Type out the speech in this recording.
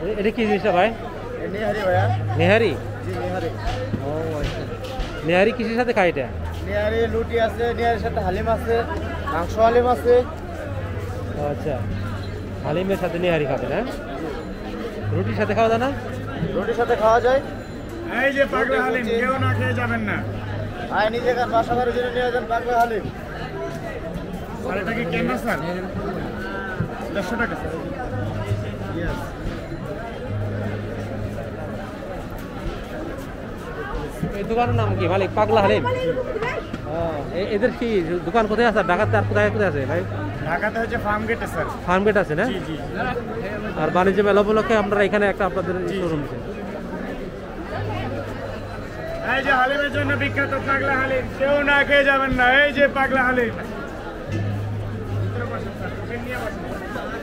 এটা কি জিনিসটা ভাই? নেহারি ভাইয়া। নেহারি? জি নেহারি। ও আচ্ছা, নেহারি কিসের সাথে খায় এটা? নেহারি লুটি আছে, নেহারির সাথে হালিম আছে, মাংস হালিম আছে। ও আচ্ছা, হালিমের সাথে নেহারি খাবেন? হ্যাঁ, রুটির সাথে খাওয়া যায় না? রুটির সাথে খাওয়া যায়। এই যে পাগলা হালিম কেউ না খেয়ে যাবেন না। আর নিজে বাসা বাড়ির জন্য নিয়ে যান পাগলা হালিম। আর এটা কি কেনা স্যার? 150 টাকা স্যার। ইয়েস। এই দোকানের নাম কি মালিক? পাগলা হালিম। এদের কি দোকান কোথায় আছে? ঢাকাতে আর কোথায় কোথায় আছে ভাই? ঢাকাতে হচ্ছে ফার্ম গেটে স্যার। ফার্ম গেট আছে না? জি জি। আর বাণিজ্য মেলা উপলক্ষে আপনারা এখানে একটা আপনাদের শোরুম আছে। এই যে হালিমের জন্য বিখ্যাত পাগলা হালিম, কেউ না খেয়ে যাবেন না। এই যে পাগলা হালিম। ভিতরে বসেন স্যার, ওখানে নিয়ে বসেন।